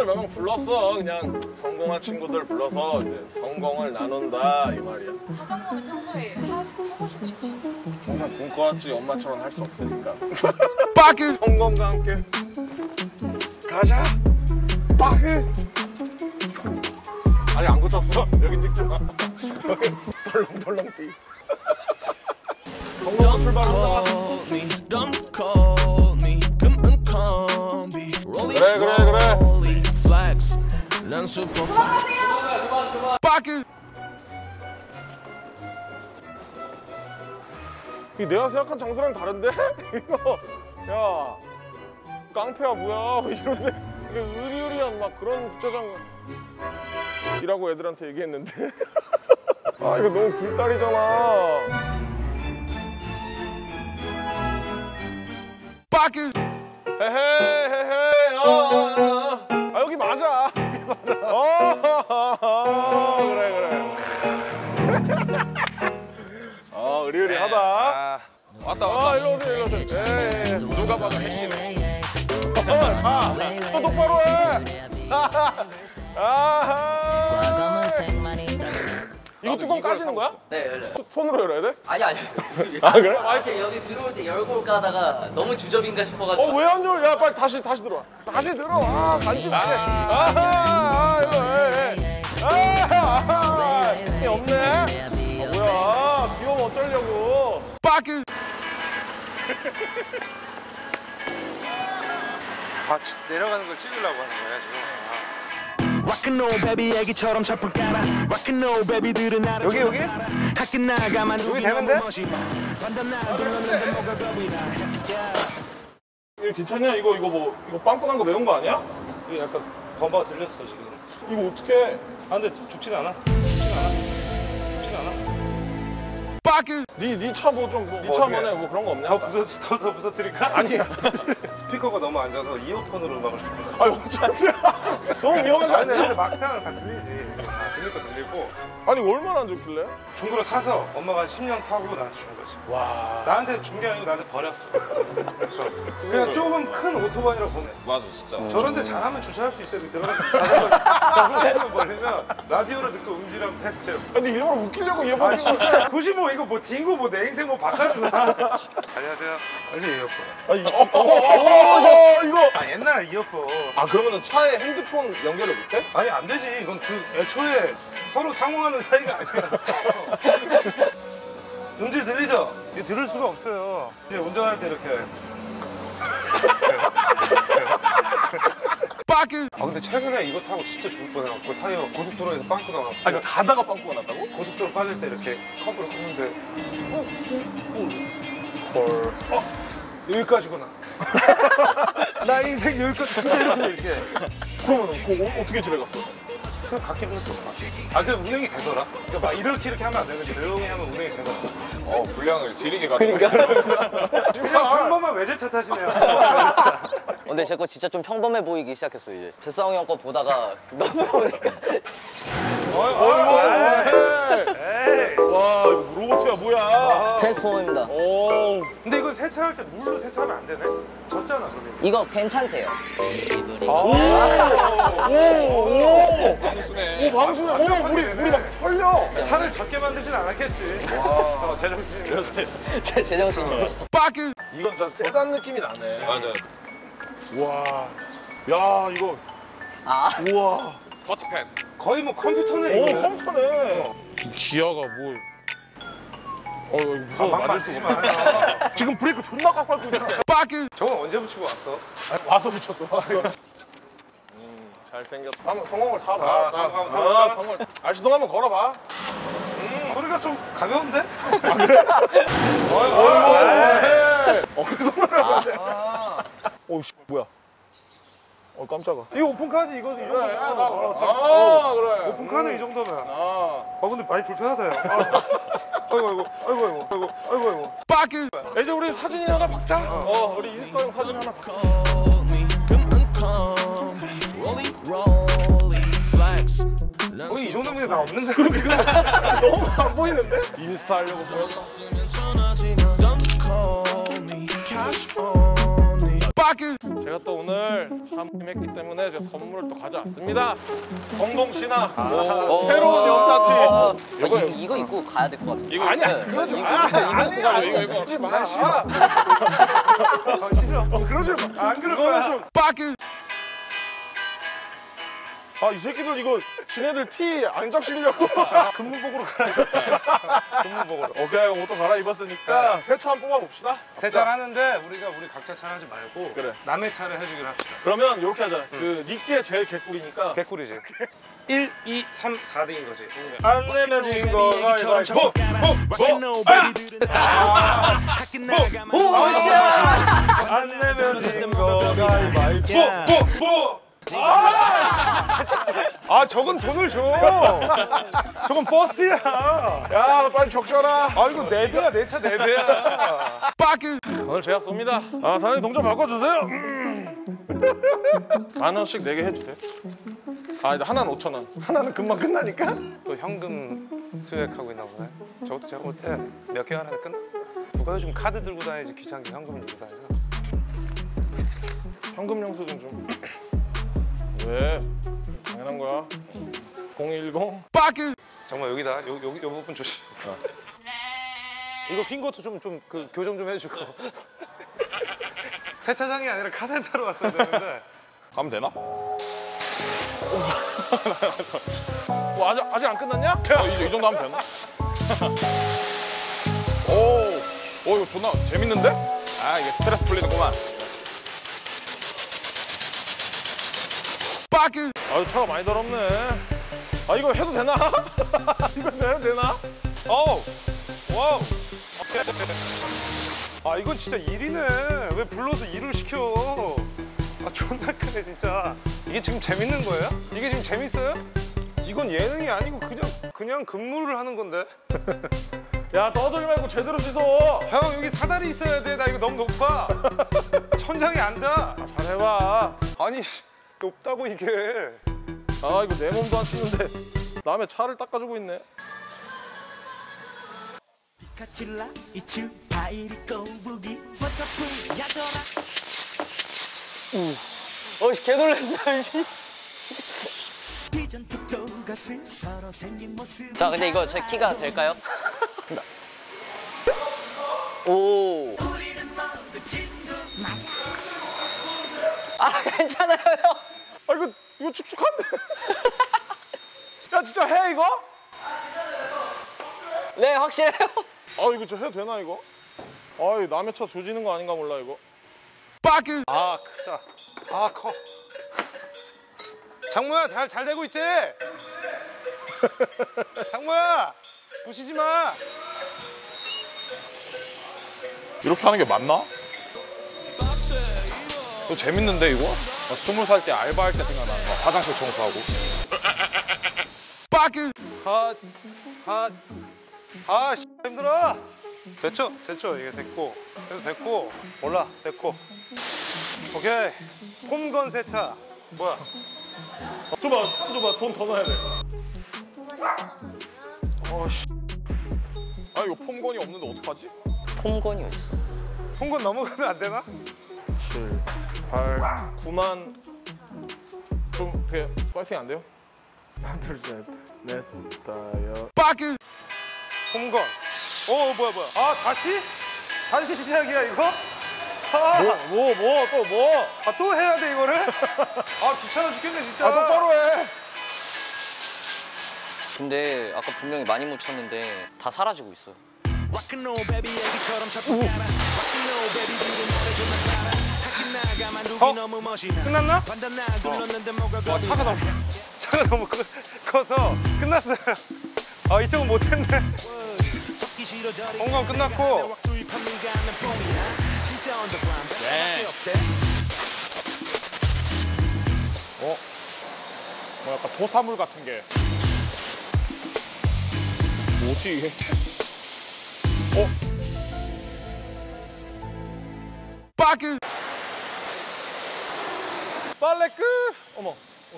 친구들 몇 명 불렀어. 그냥 성공한 친구들 불러서 이제 성공을 나눈다 이 말이야. 자전거는 평소에 해보시고 싶으신가요? 항상 꿈꿔왔지. 엄마처럼 할 수 없으니까. 빠그 성공과 함께 가자. 빠그. 아니 안 고쳤어. 여긴 찍지 마. 덜렁덜렁 뛰. 성공과 출발한다. 그래 그래 그래. 빠그. 이 내가 생각한 장소랑 다른데? 이거 야 깡패야 뭐야 이런데 이게 의리의리한 막 그런 주차장이라고 애들한테 얘기했는데 아 이거 너무 굴다리잖아. 빠그 헤헤헤헤 아 여기 맞아 여기 맞아 그래 그래 의리의리하다. 왔다 왔다. 일로 오세요 일로 오세요. 누가 봐도 핵심이네. 또 똑바로 해. 이거 뚜껑 까지는 거야? 네, 열려요. 손으로 열어야 돼? 아니. 아 그래? 사실 여기 들어올 때 열고 올까 하다가 너무 주접인가 싶어가지고. 왜 안 열어? 야 빨리 다시 들어와. 다시 들어와. 간지 못해. 힘이 없네. 뭐야? 귀여우면 어쩌려고? 빠그. 내려가는 걸 찍으려고 하는 거야 지금. Rock'n'roll baby 애기처럼 샤프 깔아 Rock'n'roll baby들은 나를 여기? 학교 나가만 여기 되는데? 이거 괜찮냐? 이거 빵꾸난 거 매운 거 아니야? 이게 약간 범바가 들렸어 지금. 이거 어떡해? 아 근데 죽진 않아. 빠그. 네 차 뭐 좀 네 차 안에 뭐 그런 거 없냐? 더 부서뜨릴까? 아니야. 스피커가 너무 안 좋아서 이어폰으로 음악을 듣는 아니 어쩌냐? 너무 위험하지 않냐? 근데 막상 다 들리지. 들릴 거 들리고. 아니 얼마나 안 좋길래? 중고로 사서 엄마가 10년 타고 나한테 준 거지. 와. 나한테 준 게 아니고 나한테 버렸어. 그냥 조금 큰 오토바이라고 보내. 맞아 진짜. 저런데 잘하면 주차할 수 있어. 여기 들어가서 자전거 걸리면 라디오로 듣고 음질하고 테스트해요. 근데 일부러 웃기려고 이어폰 진짜 굳이 뭐 이거 뭐 딩고 뭐 내 인생 뭐 바꿔주나. 안녕하세요. 빨리 이어폰. 이거. 아 옛날에 이어폰. 아 그러면은 차에 핸드폰 연결을 못해? 아니 안 되지. 이건 그 애초에 서로 상호하는 사이가 아니야. 음질 들리죠? 이거 들을 수가 없어요. 이제 운전할 때 이렇게. 빠그. 아 근데 최근에 이거 타고 진짜 죽을 뻔해갖고 타이어 고속도로에서 빵꾸 나갖고. 아 이거 가다가 빵꾸가 났다고? 고속도로 빠질 때 이렇게 컴프를 끄는데 헐. 여기까지구나. 나 인생 여기까지 진짜 이렇게. 그러면 그거 어떻게 집에 갔어? 그냥 갓길 했어. 아 근데 운행이 되더라. 그러니까 막 이렇게 하면 안 되는데 조용히 하면 운행이 되더라. 분량을 지리게 가지고. 그냥 평범한 외제차 타시네요. 근데 제 거 진짜 좀 평범해 보이기 시작했어요 이제. 재상이 형 거 보다가 너무 보니까. 와 이거 로봇이야 뭐야? 트랜스포머입니다. 오. 근데 이거 세차할 때 물로 세차하면 안 되네? 젖잖아 그러면. 이거 괜찮대요. 오 방수네. 오 물이 막 털려. 차를 적게 만들진 않았겠지. 와 제정신이네. 제 제정신이에요. 빠그. 이건 진짜 세단 느낌이 나네. 맞아요. 와. 야 이거. 우와. 터치패드. 거의 뭐 컴퓨터네 오 이거. 컴퓨터네. 기아가 뭐. 이거 무서워. 만지지 마. 지금 브레이크 존나 꽉 밟고 있잖아. 빠그. 저건 언제 붙이고 왔어? 와서 붙였어. 잘생겼어. 한번 성공을 사봐. 아, 성공. 성공. 알시동 한번 걸어봐. 소리가 좀 가벼운데? 아 그래? 그 손으로. 오씨 뭐야? 깜짝아. 이거 오픈카지 이거 이 정도면. 그래. 그래. 오픈카는 이 정도면. 근데 많이 불편하다 야. 아이고. 빠그. 이제 우리 사진 하나 박자. 우리 인스타용 사진 하나 박자. 우리 이 정도면 나 없는데. 너무 안 보이는데? 인스타 하려고 보였어. 제가 또 오늘 참했기 때문에 제가 선물을 또 가져왔습니다. 성동 신화 새로운 연타티. 이거 입고 가야 될 것 같은데. 이거 아니야. 네, 그러지 이거 마. 입고 아니야. 가시죠. 이거 그러지 마. 싫어. 싫어. 그러지 마. 안 그럴 거야. 좀. 아, 이 새끼들 이거 지네들 티 안 적시려고 근무복으로 갈아입었어요. 근무복으로. 오케이, 옷도 갈아입었으니까 새 차 한번 뽑아봅시다. 세차를 하는데 우리 각자 차를 하지 말고 그래. 남의 차를 해주기로 합시다. 그러면 이렇게 하자. 그 니께 제일 개꿀이니까. 개꿀이지. 1, 2, 3, 4등인 거지. 안 내면 진 거가 이거. 안 내면 진 거가 이거. 아, 저건 돈을 줘. 저건 버스야. 야, 빨리 적셔라. 아, 이거 4배야, 내 차 4배야. 오늘 제가 쏩니다. 아, 사장님 동전 바꿔주세요. 10,000원씩 4개 해주세요. 아, 하나는 5,000원. 하나는 금방 끝나니까. 또 현금 수액하고 있나 보네. 저것도 제가 볼 때 몇 개 하나에 끝나? 누가 요즘 카드 들고 다니지 귀찮게 현금을 들고 다니나? 현금 영수증 좀. 왜? 당연한 거야. 010. 정말 여기다 요 부분 조심. 이거 휜 것도 좀 그 교정 좀 해주고. 세차장이 아니라 카센터로 왔어야 되는데. 가면 되나? 뭐 아직 안 끝났냐? 이 정도 하면 되나? 오, 이거 존나 재밌는데? 아, 이게 스트레스 풀리는구만. 아유, 차가 많이 더럽네. 아, 이거 해도 되나? 이거 해도 되나? 어우, 와우. 아, 이건 진짜 일이네. 왜 불러서 일을 시켜? 아, 존나 크네 진짜. 이게 지금 재밌는 거예요? 이게 지금 재밌어요? 이건 예능이 아니고 그냥 근무를 하는 건데. 야, 떠들지 말고 제대로 씻어. 형, 여기 사다리 있어야 돼. 나 이거 너무 높아. 천장이 안 닿아. 잘해봐. 아니, 높다고 이게. 아, 이거 내 몸도 안 치는데 남의 차를 닦아주고 있네. 개 놀랐어요. 자, 근데 이거 제 키가 될까요? 오. 아, 괜찮아요, 형. 아, 이거 축축한데. 야, 진짜 해 이거? 네, 확실해요. 아, 이거 저 해도 되나 이거? 아, 이 남의 차 조지는 거 아닌가 몰라 이거. 아, 크다. 아, 커. 장모야, 잘 되고 있지? 장모야, 부시지 마. 이렇게 하는 게 맞나? 이거 재밌는데 이거? 20살 때 알바할 때 생각나는 거. 화장실 청소하고. 씨, 힘들어. 됐죠? 이게 됐고. 그래도 됐고. 몰라, 됐고. 오케이. 홈건 세차. 뭐야? 줘봐, 돈 더 넣어야 돼. 아, 이거 폼건이 없는데 어떡하지? 폼건이 어딨어? 홈건 넘어가면 안 되나? 7, 8, 9만. 좀 되게 파이팅 안 돼요? 하나, 둘, 셋, 넷, 다섯. 홈건. 뭐야. 아, 다시 시작이야, 이거? 또 뭐? 아, 또 해야 돼, 이거를? 아, 귀찮아 죽겠네, 진짜. 아, 똑바로 해. 근데 아까 분명히 많이 묻혔는데 다 사라지고 있어. 끝났나? 와, 차가 너무 커서 끝났어요. 아, 이쪽은 못했네. 홈건 끝났고. 네. 뭐 약간 도사물 같은 게. 뭐지 이게? 빨래 끝! 어머.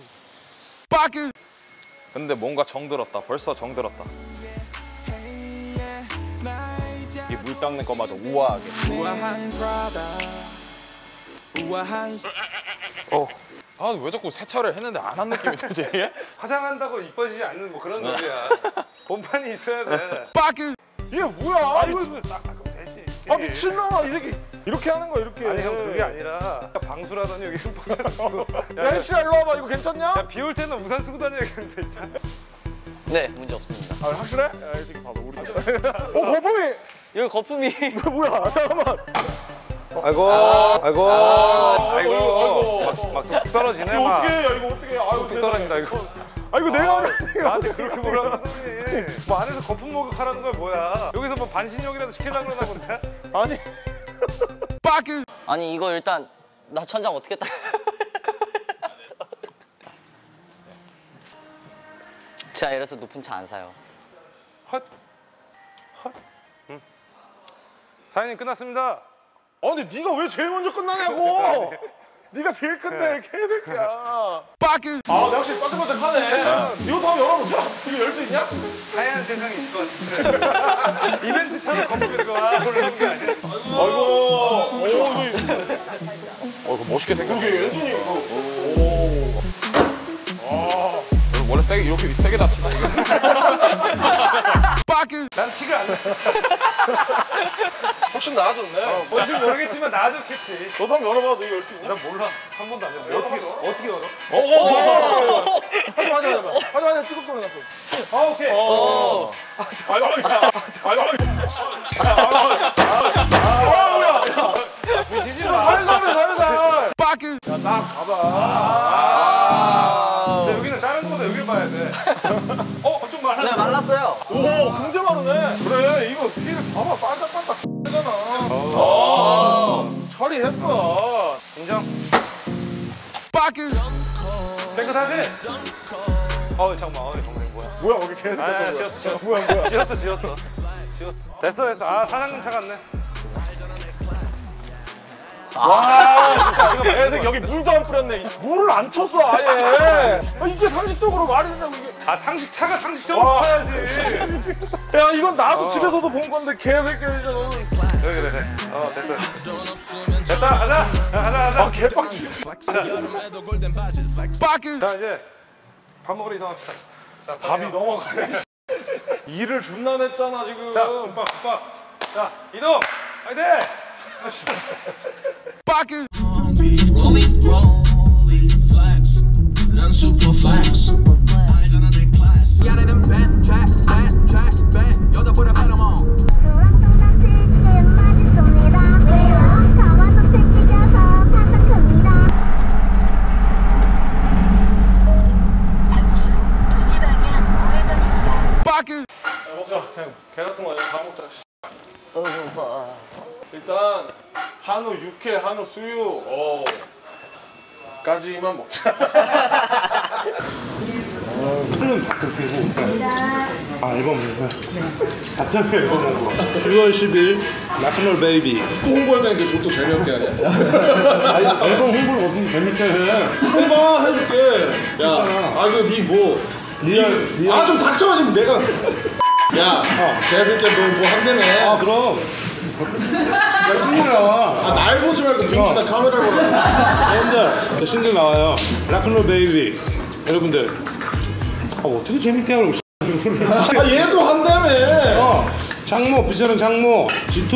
근데 뭔가 정들었다. 벌써 정들었다. 이 물 닦는 거마저 우아하게. 아 왜 자꾸 세차를 했는데 안 한 느낌이 들지 이게? 화장한다고 이뻐지지 않는 뭐 그런 놈이야. 본판이 있어야 돼. 이게 뭐야? 아 이거 딱 닦으면 되지. 아 미친놈아 이 새끼 이렇게 하는 거야 이렇게. 아니 형 그게 아니라 방수라더니 여기 흠뻑 젖었어. 야 혜씨야 일로 와봐. 이거 괜찮냐? 야, 비 올 때는 우산 쓰고 다녀야겠는데 진짜. 네, 문제 없습니다. 아 확실해? 야 이 새끼 봐봐 우리. 거품이. 이거 거품이. 뭐야? 잠깐만. 아이고 막 뚝뚝 떨어지네 이거 막. 어떻게 해? 야 이거 어떻게 해? 아유 뚝뚝 떨어진다 이거. 아 이거 내가 나한테 그렇게 뭐라 그러더니 뭐 안에서 거품 목욕하라는 거야 뭐야. 여기서 뭐 반신욕이라도 시키려고 그러나 본데? 아니. 아니 이거 일단 나 천장 어떻게 딱. 제가 이래서 높은 차 안 사요. 사장님 끝났습니다. 아니 네가 왜 제일 먼저 끝나냐고. 네가 제일 큰데 개새끼야. 아 근데 확실히 반짝반짝하네. 이것도 한번 열어보자. 이거 열 수 있냐? 하얀 세상이 있을 것 같은데. 이벤트처럼 거품이 올라오는 게 아니야. 아이고. 오 이거 멋있게 생겼네. 이게 왼손이 이거. 오. 원래 세게 이렇게 세게 다치나 이거. 난 티가 안 나. 훨씬 나아졌네. 뭔지 모르겠지만 나아졌겠지. 너도 한번 열어봐도 이거 열 수 있냐? 난 몰라. 한 번도 안 해봤어. 어떻게 열어? 하자 찌국 소리 났어. 아 오케이. 뭐야? 부시지 마. 살살. 야딱 봐봐. 근데 여기는 다른 거보다 여길 봐야 돼. 좀 말랐어. 네, 말랐어요. 오, 금세 마르네. 그래, 이거 피를 봐봐, 반짝반짝 되잖아. 처리했어. 인정. 깨끗하지? 잠깐만, 정말 뭐야? 뭐야, 거기 계속. 아, 지웠어. 뭐야. 지웠어. 됐어. 아, 사장님 차 같네. 와, 진짜 이거 애색 여기 물도 안 뿌렸네. 물을 안 쳤어, 아예. 이게 상식적으로 말이 된다고 이게. 아, 차가 상식적으로 파야지. 야, 이건 나도 집에서도 본 건데 개새끼야 이제 너는. 그래. 됐어. 됐다, 가자. 아, 개빡치. 자, 이제 밥 먹으러 이동합시다. 자, 밥이 넘어가네. 일을 존나 냈잖아 지금. 자, 오빠. 자, 이동. 화이팅! 갑시다. Rolling flex, non super flex. Got it in back, track, 여자보다 better on. 잠시 후 2시 방향 우회전입니다. 먹자. 형, 개 같은 거 다 먹자. 배고파. 일단 한우 육회, 한우 수육. 까지만 먹자. 답장을 읽어놓은 거. 6월 10일 락큰롤 베이비. 또 홍보해다니까 좀더 재미없게 하냐? 앨범 홍보를 없으면 재밌게 해. 해봐, 해줄게. 야, 이거 니 뭐. 리얼. 좀 닥쳐, 지금 내가. 야, 개새끼야, 너 뭐 한대네. 그럼. 야, 싱글 나와. 날 보지 말고 병신아 카메라를 보라. 여러분들, 싱글 나와요. 락큰롤 베이비. 여러분들. 어떻게 재밌게 하려고. 얘도 한다며. 장모, 비처럼 장모. G2.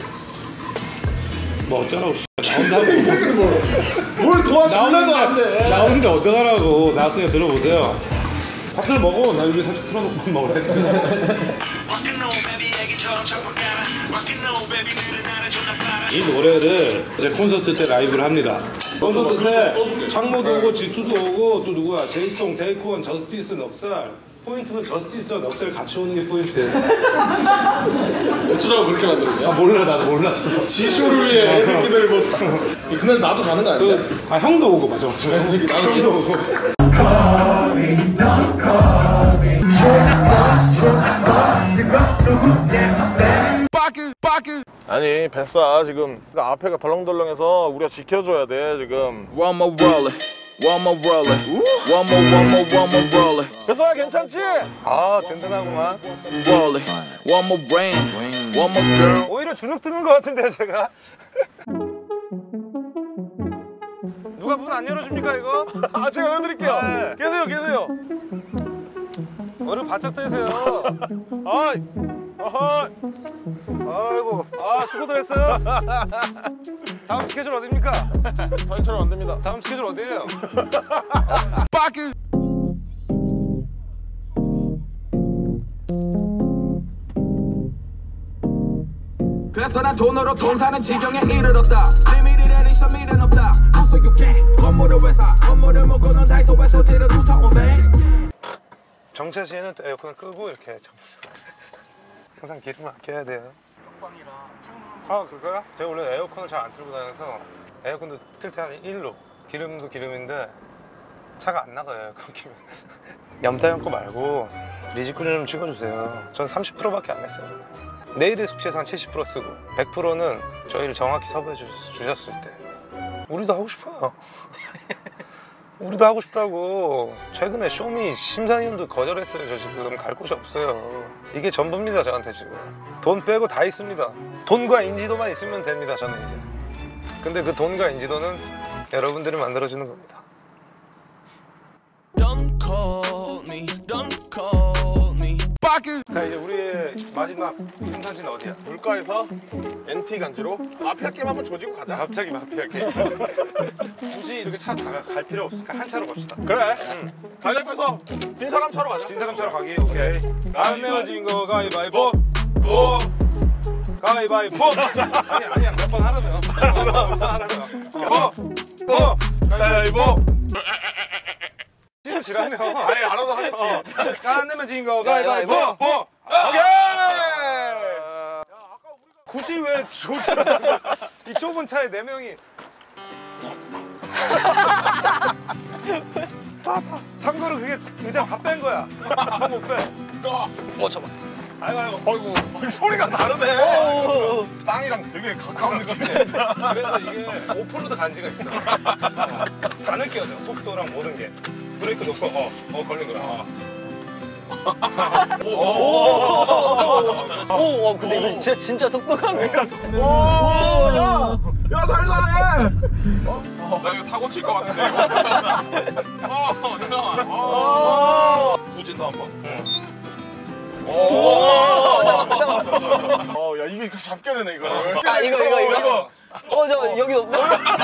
뭐 어쩌라고. 나온다고. 이 새끼는 뭘 도와주려도 안 돼. 나오는데 어떡하라고. 나중에 들어보세요. 밥들 먹어. 나 여기 살짝 틀어놓고 먹으래. 이 노래를 이제 콘서트 때 라이브를 합니다. 콘서트 때 창모도 오고 G2도 오고 또 누구야? 제이통, 데이콘, 저스티스, 넉살. 포인트는 저스티스와 넉살 같이 오는 게 포인트예요. 어쩌자고 그렇게 만들었냐? 몰라, 나도 몰랐어. 지쇼를 위해 애새끼들 뭐. 그날 나도 가는 거 아니야? 형도 오고 맞아. 새끼 나도 형도 오고. 아니 뱃사 지금 앞에가 덜렁덜렁해서 우리가 지켜줘야 돼 지금. One more roller, one more roller, one more roller, 뱃사야 괜찮지? 아 든든하구만. rolling, one more rain, one more girl. 오히려 주눅 드는 것 같은데 제가. 누가 문 안 열어줍니까 이거? 아 제가 열어드릴게요. 네. 계세요. 얼른 바짝 떼세요. 아이고, 수고들 했어요. 다음 스케줄 어디입니까? 저희처럼 안 됩니다. 다음 스케줄 어디예요? 그래서 난 돈으로 돈 사는 지경에 이르렀다. 리미를 내리셔 미련 없다. Also you can 건물을 회사 건물을 먹고는 다이소에서 지르 2,500. 정차 시에는 또 에어컨을 끄고 이렇게 항상 기름을 아껴야 돼요. 아 그럴까요? 제가 원래 에어컨을 잘 안 틀고 다녀서 에어컨도 틀 때 한 1로 기름도 기름인데 차가 안 나가요 에어컨 키면. 염따연 거 말고 리지쿠 좀 찍어주세요. 전 30%밖에 안 냈어요. 내일의 숙취에서 한 70% 쓰고 100%는 저희를 정확히 섭외해 주셨을 때 우리도 하고 싶어요. 우리도 하고 싶다고. 최근에 쇼미 심사위원도 거절했어요. 저 지금 갈 곳이 없어요. 이게 전부입니다 저한테 지금. 돈 빼고 다 있습니다. 돈과 인지도만 있으면 됩니다 저는 이제. 근데 그 돈과 인지도는 여러분들이 만들어주는 겁니다. Don't call me, don't call me. 자 이제 우리의 마지막 행사지는 어디야? 물가에서 NT 간지로 마피아 게임 한번 조지고 가자. 갑자기 마피아 게임. 굳이 이렇게 차 갈 필요 없으니까 한 차로 갑시다. 그래. 가위바위보에서 빈 사람 차로 가자. 진 사람 차로 가기. 오케이. 안 내어진 거 가위바위보. 가위바위보. 아니야 몇 번 하라면. 가위바위보. 지라며. 아예 알아서 하겠지. 안 내면 진 거 가위바위보. 오케이. 굳이 왜 이 좁은 차에 4명이. 참고로 그게 의자 다 뺀 거야. 다 못 빼. 잠깐. 아이고. 소리가 다르네. 땅이랑 되게 가까운 느낌이네. 그래서 이게 오프로드 간지가 있어. 다 느껴져. 속도랑 모든 게. 브레이크 놓고 걸린 거야. 근데 이거 진짜 속도감이. 야 살살해. 나 이거 사고 칠 것 같은데. 잠깐만. 후진도 한번. 야 이게 잡게 되네 이거를. 이거. 저 여기 없네.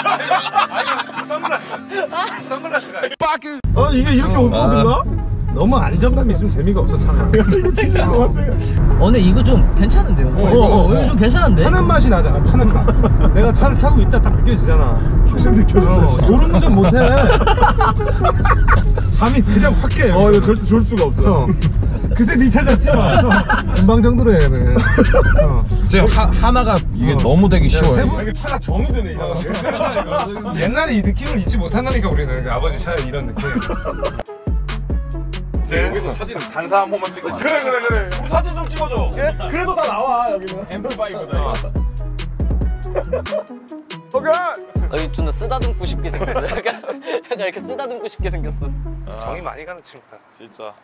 선글라스가. 이게 이렇게 오버든가? 너무 안정감 있으면 재미가 없어 차가. 근데 이거 좀 괜찮은데요? 이거 좀 괜찮은데? 타는 맛이 나잖아. 타는 맛. 내가 차를 타고 있다 딱 느껴지잖아. 확실히 느껴져. 졸음운전 못해. 잠이 그냥 확 깨. 이거 절대 졸 수가 없어. 그새 네 차졌지 마. 금방 정도로 해야 돼. 제가 하나가 이게 너무 되기 쉬워요. 이게 차가 정이 드네 이거. 옛날에 이 느낌을 잊지 못한다니까 우리는. 아버지 차에 이런 느낌. 여기서 사진 단사 한 번만 찍어. 그래. 우리 사진 좀 찍어줘. 그래도 다 나와 여기는. 앰플파이거든. 여기 좀 더 쓰다듬고 싶게 생겼어. 약간 이렇게 쓰다듬고 싶게 생겼어. 정이 많이 가는 친구다. 진짜.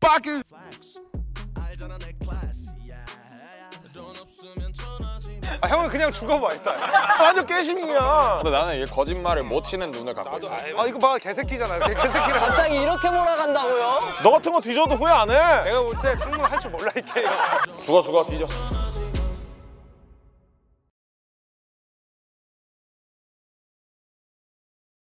형은 그냥 죽어봐 일단. 완전 깨심이야. 근데 나는 이게 거짓말을 못 치는 눈을 갖고 있어. 이거 봐 개새끼잖아. 개새끼를. 갑자기 이렇게 몰아간다고요? 너 같은 거 뒤져도 후회 안 해. 내가 볼 때 창문 할 줄 몰라 이게. 죽어 뒤져.